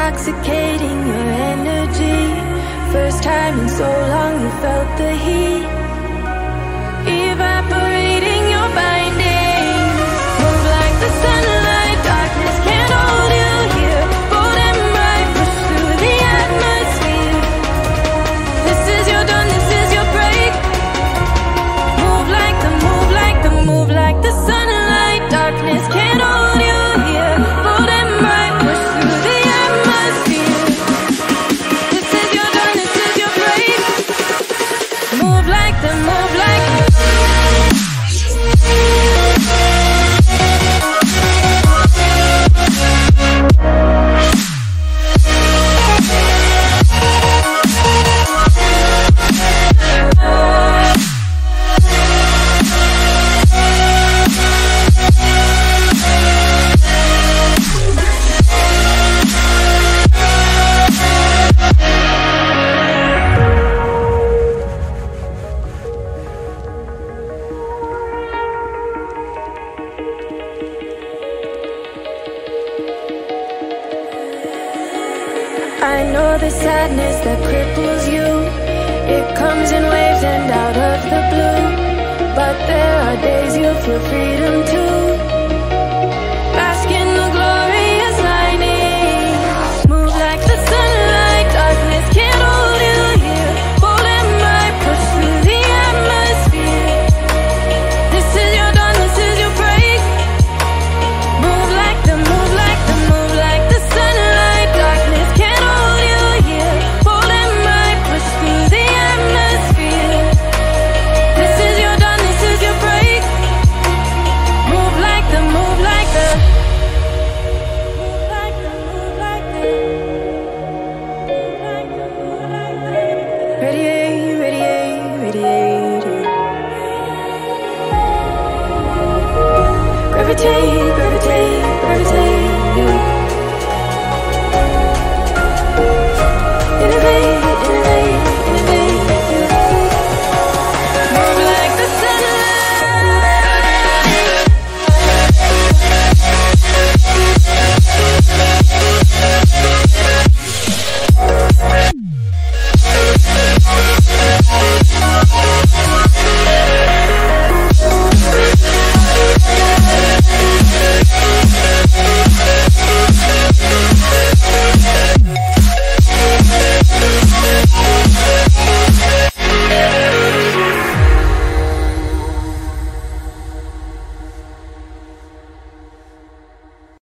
intoxicating your energy. First time in so long you felt the heat evaporating your bindings. Move like the sunlight, darkness can't hold you here. Bold and bright, push through the atmosphere. This is your dawn, this is your break. Move like the, move like the, move like the sunlight, darkness can't hold you here. Bold and bright, push through the atmosphere. This is your dawn, this is your break. Move like the, move like the. I know the sadness that cripples you. It comes in waves and out of the blue. But there are days you feel freedom to